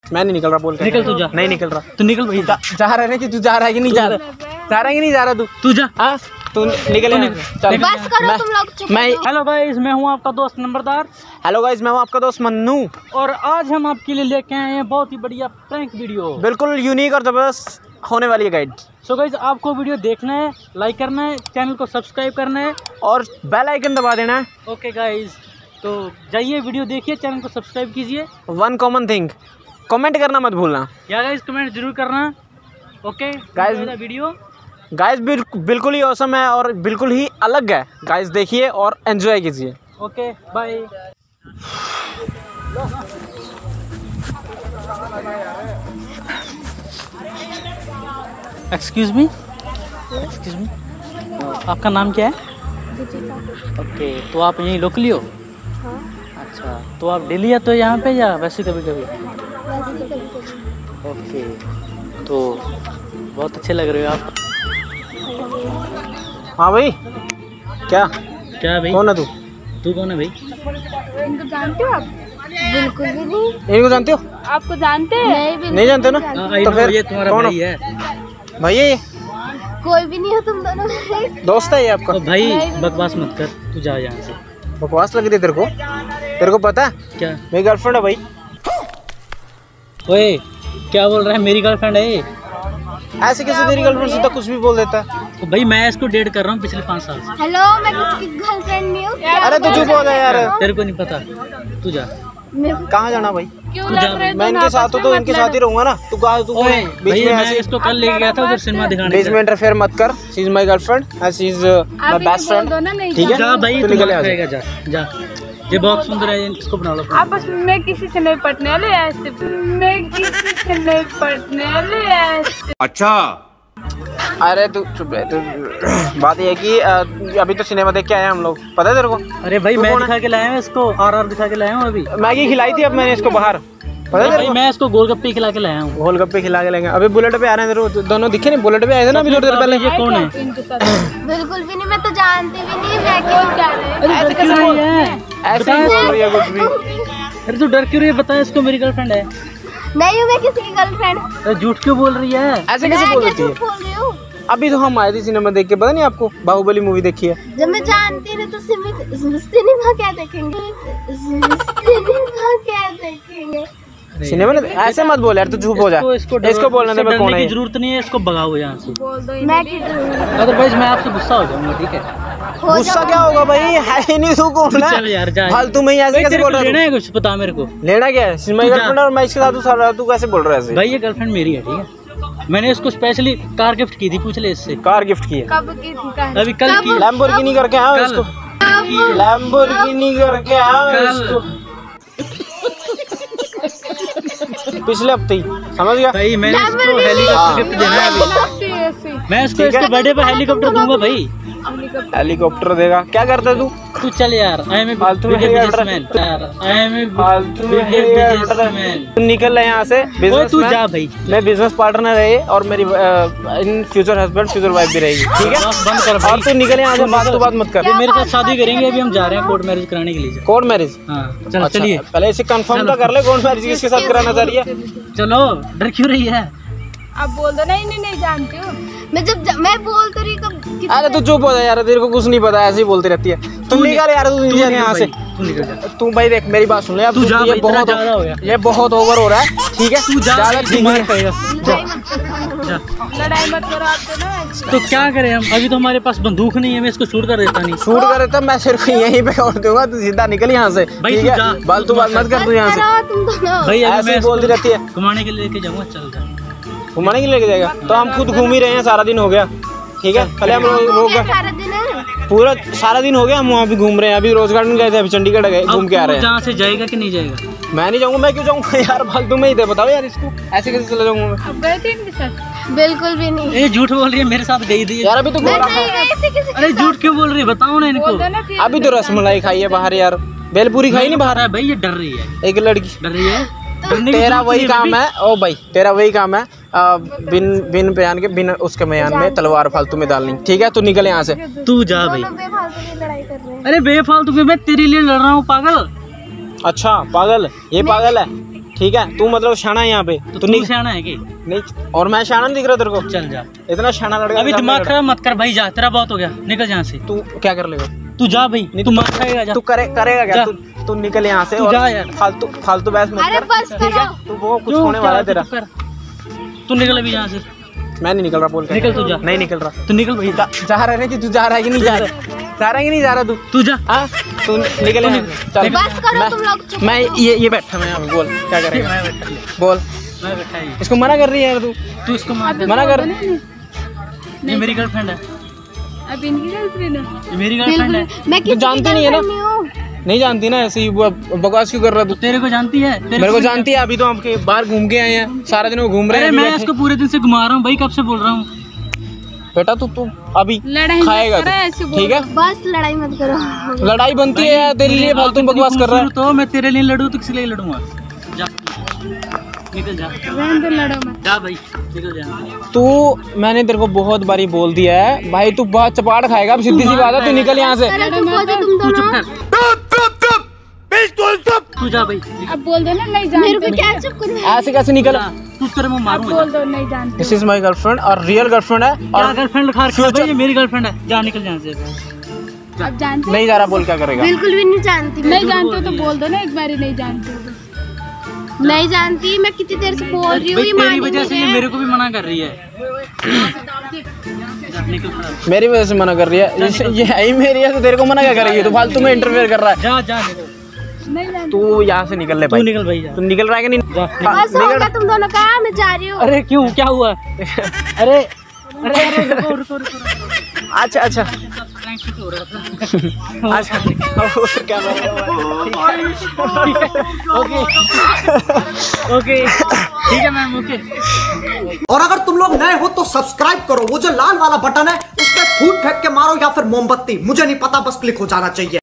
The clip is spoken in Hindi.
मैं नहीं निकल रहा, बोल निकल तू जा। नहीं निकल रहा, तू निकल भाई। जा रहा है कि तू जा रहा है कि नहीं जा रहा, जा रहा है कि नहीं जा रहा तू जा। हाँ तू निकल, चल बस करो तुम लोग। मैं हेलो गाइस, मैं हूं आपका दोस्त नंबरदार। हेलो गाइस, मैं हूं आपका दोस्त मन्नू और आज हम आपके लिए लेके आए हैं बहुत ही बढ़िया प्रैंक वीडियो, बिल्कुल यूनिक और जबरदस्त होने वाली है गाइड। सो गाइस, आपको वीडियो देखना है, लाइक करना है, चैनल को सब्सक्राइब करना है और बेल आइकन दबा देना है। ओके गाइस, तो जाइए वीडियो देखिए, चैनल को सब्सक्राइब कीजिए। वन कॉमन थिंग, कमेंट करना मत भूलना या गाइस, कमेंट जरूर करना। ओके गाइस, वीडियो गाइस बिल्कुल ही औसम है और बिल्कुल ही अलग है गाइस, देखिए और एंजॉय कीजिए। Okay bye. एक्सक्यूज मी, आपका नाम क्या है? ओके, तो आप यहीं लोकली हो? हाँ। अच्छा, तो आप डेली आते हो यहाँ पे या वैसे कभी कभी? ओके, तो बहुत अच्छे लग रहे हो आप। हाँ भाई, क्या भाई? कौन है तू? तू कौन है भाई? इनको जानते हो आप? बिल्कुल भी नहीं। इनको जानते हो? आपको जानते हैं? नहीं जानते ना? तो फिर ये तुम्हारा कौन भाई है? भैया ये कोई भी नहीं हो तुम दोनों। दोस्त है ये आपका? तो भाई बकवास मत कर, तू जा यहाँ से। बकवास लग रही है तेरे को पता है क्या? मेरी गर्लफ्रेंड है भाई। ओए, क्या बोल रहा है? मेरी गर्लफ्रेंड है ये? ऐसे कैसे तेरी गर्लफ्रेंड से तो कुछ भी बोल देता है? तो भाई मैं इसको डेट कर रहा हूँ पिछले 5 साल से। हेलो, मैं किसी की गर्लफ्रेंड नहीं हूँ। अरे तू चुप हो जा यार, तेरे को नहीं पता, तू जा। कहाँ जाना भाई? क्यों तू लग जा। रहे मैं इनके साथ हूँ तो इनके साथ ही रहूंगा ना। तू ओए बीच भाई, में मैं ऐसे इसको कल लेके गया था उधर सिनेमा दिखाने। बीच में इंटरफेयर मत कर। She is my girlfriend and she is my best friend, ठीक है? जा भाई, तू तू निकल निकल यहाँ से। जा। ये बहुत सुंदर है, इसको बना लो। आपस में किसी से नहीं पटने वाले ऐसे, मैं किसी से नहीं पटने वाले ऐसे। अच्छा, अरे तू चुप रह। तू बात ये है कि अभी तो सिनेमा देख के आए हम लोग, पता है तेरे को? अरे भाई, तू मैं कौन दिखा के लाया हूँ इसको, आर दिखा के लाया हूँ अभी। मैगी खिलाई थी अब मैंने इसको बाहर, पता है तेरे भाई को? मैं इसको गोलगप्पे खिला के लाया हूँ। गोलगप्पे खिला के लेंगे। अभी बुलेट पे आ रहे हैं तेरे को, दोनों दिखे नहीं? बुलेट पे आए थे ना अभी थोड़ी देर पहले। ये कौन है? बिल्कुल भी नहीं, मैं तो जानती भी नहीं। मैं क्यों क्या ऐसे कैसे बोल रही है? ऐसे ही बोल रही है कुछ भी। अरे तू डर क्यों रही है? बता, इसको मेरी गर्लफ्रेंड है। नहीं हूँ मैं किसी की गर्लफ्रेंड। अरे झूठ क्यों बोल रही है? ऐसे कैसे बोल रही है? बोल रही हूँ। अभी तो हम आए थे सिनेमा देख के, पता नहीं आपको? बाहुबली मूवी देखी है? जब मैं जानती नहीं तो सिनेमा क्या देखेंगे? सिनेमा क्या देखेंगे? सिनेमा ने ऐसे मत बोल यार, तू चुप हो जा। इसको बोलने दे मैं कौन है। जरूरत नहीं है, इसको भगाओ यहाँ से। मैं क्यों? अदरवाइज मैं आपसे गुस्सा हो जाऊंगा, ठीक है? गुस्सा क्या होगा भाई, है ही नहीं तू कौन है? चल यार जा। फालतू में ही ऐसे कैसे बोल रहा लेना है? है कुछ? बता मेरे को। लेना क्या है? सिनेमा गर्लफ्रेंड और मैं इसके साथ तू कैसे बोल रहा है ऐसे? भाई ये गर्लफ्रेंड मेरी है, ठीक है? मैंने इसको स्पेशली कार गिफ्ट की थी, पूछ ले इससे। कार गिफ्ट की है? कब की थी? अभी कल की। लैम्बोर्गिनी करके आया हूं इसको, लैम्बोर्गिनी करके आया हूं इसको पिछले हफ्ते ही, समझ गया? भाई मैंने इसको हेलीकॉप्टर गिफ्ट देना है अभी। मैं इसको इसके बर्थडे पे हेलीकॉप्टर दूंगा भाई। हेलीकॉप्टर देगा? क्या करता है तू? तू चल यार, आई एम ए फालतू में बिजनेसमैन। आई एम ए फालतू में बिजनेसमैन। तू निकल यहाँ से। तू जा भाई। मैं बिजनेस पार्टनर है और मेरी in future husband future wife भी रहेगी, ठीक है? बंद कर और तू निकल यहाँ से, बात मत कर। ये मेरे साथ शादी करेंगे, अभी हम जा रहे हैं कोर्ट मैरिज कराने के लिए। Court marriage? हाँ चल, चलिए। पहले इसे कंफर्म तो कर ले, कोर्ट मैरिज किसके साथ कराना चाह रही है? चलो, डर क्यों रही है? आप बोल दो। नहीं जानती हूँ मैं। मैं बोल तो रही कब। अरे तू चुप हो जा यार, तेरे को कुछ नहीं पता, ऐसे ही बोलती रहती है। तू निकल यार, तू यहाँ से। तू निकल जा। तू भाई देख, मेरी बात सुन ले। अब तू जा, ये बहुत ओवर हो रहा है, ठीक है? तू जा, ज्यादा पड़ेगा। लड़ाई मत करो आप ना। तो क्या करें हम? अभी तो हमारे पास बंदूक नहीं है, मैं इसको शूट कर देता नहीं। शूट करे तो मैं सिर्फ यहीं पे छोड़ दूंगा, तू सीधा निकल यहाँ से, ठीक है? फालतू बात मत कर तू यहाँ से। भाई ऐसे ही बोलती रहती है। घुमाने के लिए लेके जाऊंगा, चल जा। घुमाने के लिए लेके जाएगा तो हम खुद घूम ही रहे हैं, सारा दिन हो गया, ठीक है? पहले हम रोज पूरा सारा दिन हो गया, हम वहाँ भी घूम रहे हैं। अभी रोज गार्डन गए थे, अभी चंडीगढ़ गए, घूम के आ रहे हैं। जहाँ से जाएगा कि नहीं जाएगा? मैं नहीं जाऊंगा। मैं क्यों जाऊंगा यार, फालतू में ही थे। बताओ यार, इसको ऐसे कैसे चला जाऊंगा मैं? अब गए थे इनके साथ? बिल्कुल भी नहीं। ये झूठ बोल रही है, मेरे साथ गई थी यार। अभी तो अरे झूठ क्यों बोल रही है, बताओ ना इनको। अभी तो रसमलाई खाई है बाहर यार, भेलपूरी खाई नहीं बाहर। भाई ये डर रही है, एक लड़की डर रही है। तेरा वही काम है ओ भाई, तेरा वही काम है बिन बयान के बिन उसके बयान में तलवार फालतू में डालनी, ठीक है? तू निकल यहाँ से। तू जा भाई। अरे बेफालतू में मैं तेरे लिए लड़ रहा हूँ, पागल। अच्छा पागल, ये पागल है, ठीक है, तू मतलब शाना है यहाँ पे, तो तू शाना है कि नहीं? और मैं शाना नहीं दिख रहा तेरे को? चल जा, इतना शाना लड़का अभी दिमाग खराब मत कर भाई, जा, तेरा बहुत हो गया, निकल यहाँ से। तू क्या कर लेगा? तू जा भाई, तू मार खाएगा, जा। तू करेगा क्या? तू निकल यहाँ से, तू जा यार, फालतू बहस मत कर, ठीक है? तू वो कुछ होने वाला है तेरा। तू निकल अभी यहाँ से। मैं नहीं निकल रहा, बोल निकल, तू जा। नहीं निकल रहा, तू निकल भाई। जा रहा है कि तू जा रहा है कि नहीं जा रहा? जा रहा है कि नहीं जा रहा? तू जा, हाँ तू निकल यहाँ से, चल। बस करो तुम लोग। मैं ये बैठा, मैं यहाँ पे, बोल क्या करेगा? बोल, मैं बैठा ही। इसको मना कर रही है यार तू इसको मना कर। ये मेरी गर्लफ्रेंड है। अब इनकी गर्लफ्रेंड है? ये मेरी गर्लफ्रेंड है। मैं तू जानती नहीं है ना? नहीं जानती ना, ऐसे ही बकवास क्यों कर रहा तू? तेरे को जानती है? मेरे को जानती है, अभी तो हम बाहर घूम के आए हैं, सारा दिन वो घूम रहे हैं। मैं इसको पूरे दिन से घुमा रहा हूँ भाई, कब से बोल रहा हूँ। बेटा तू अभी खाएगा ठीक है? बस लड़ाई मत करो। लड़ाई बनती है यार तेरे लिए, फालतू बकवास कर रहा है। तो मैं तेरे लिए लड़ूं तो किस लिए लड़ूंगा? जा, निकल जा, लड़ो मत। जा भाई, निकल जा। तू, मैंने तेरे को बहुत बारी बोल दिया है भाई, तू बहुत चपाट खाएगा। अब सीधी सी बात है, तू निकल यहाँ से। तू चुप कर, तू जा भाई। अब बोल दो ना नहीं जानते। मेरे को क्या चुप करूं? ऐसे कैसे निकल? तू तेरे मुंह मारूंगा। बोल दो नहीं जानते। दिस इज माय गर्लफ्रेंड, और रियल गर्लफ्रेंड है। और गर्लफ्रेंड लिखा रखा है भाई, ये मेरी गर्लफ्रेंड है। जा, निकल यहाँ से। अब जानते? नहीं जा रहा, बोल क्या करेगा? बिल्कुल भी नहीं जानती। नहीं जानते तो बोल दो ना एक बार, नहीं जानते हो। नहीं जानती, मैं कितनी देर से बोल रही हूँ। तेरी वजह से ये मेरे को भी मना कर रही है। मेरी वजह से मना कर रही है? ये है ही मेरी है तो तेरे को मना क्या करेगी? तो फालतू में इंटरफेयर कर रहा है। जा जा, तू यहाँ से निकल ले भाई। तू निकल भाई, जा। तू निकल रहा है कि नहीं? बस हो गया तुम दोनों का, मैं जा रही हूँ। अरे क्यों, क्या हुआ? अरे रुको रुको रुको। अच्छा अच्छा अच्छा, क्या ओके ओके, ठीक है मैम, ओके। और अगर तुम लोग नए हो तो सब्सक्राइब करो, वो जो लाल वाला बटन है उस पर फूट फेंक के मारो या फिर मोमबत्ती, मुझे नहीं पता, बस क्लिक हो जाना चाहिए।